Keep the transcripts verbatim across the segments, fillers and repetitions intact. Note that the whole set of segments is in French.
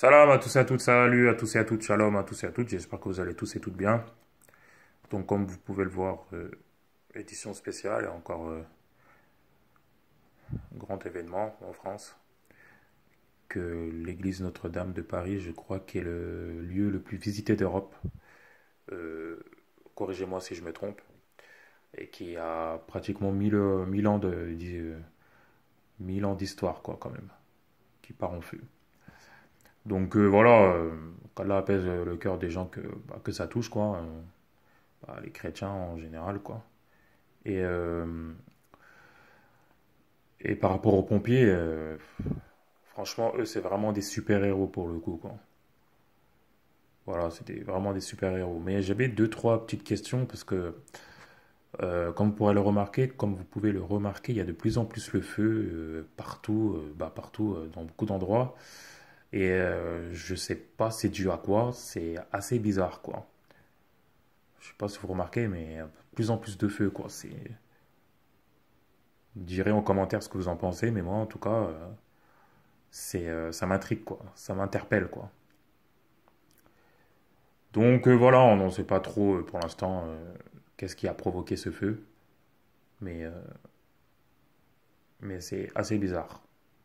Salam à tous et à toutes, salut à tous et à toutes, shalom à tous et à toutes, j'espère que vous allez tous et toutes bien. Donc comme vous pouvez le voir, euh, édition spéciale et encore euh, grand événement en France, que l'église Notre-Dame de Paris, je crois, qui est le lieu le plus visité d'Europe. Euh, Corrigez-moi si je me trompe, et qui a pratiquement mille euh, mille ans de, euh, mille ans d'histoire, quoi, quand même, qui part en feu. Donc euh, voilà, euh, qu'Allah apaise le cœur des gens que, bah, que ça touche, quoi. euh, bah, les chrétiens en général, quoi. Et, euh, et par rapport aux pompiers, euh, franchement, eux, c'est vraiment des super-héros pour le coup, quoi. Voilà, c'était vraiment des super-héros. Mais j'avais deux, trois petites questions parce que, euh, comme vous pourrez le remarquer, comme vous pouvez le remarquer, il y a de plus en plus le feu euh, partout, euh, bah, partout, euh, dans beaucoup d'endroits. Et euh, je sais pas c'est dû à quoi, c'est assez bizarre, quoi. Je sais pas si vous remarquez, mais de plus en plus de feu, quoi. C'est, direz en commentaire ce que vous en pensez, mais moi, en tout cas, euh, c'est, euh, ça m'intrigue, quoi. Ça m'interpelle, quoi. Donc euh, voilà, on n'en sait pas trop euh, pour l'instant euh, qu'est-ce qui a provoqué ce feu, mais, euh, mais c'est assez bizarre,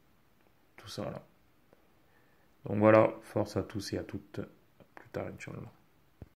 tout ça là. Donc voilà, force à tous et à toutes. À plus tard, Inch'Allah.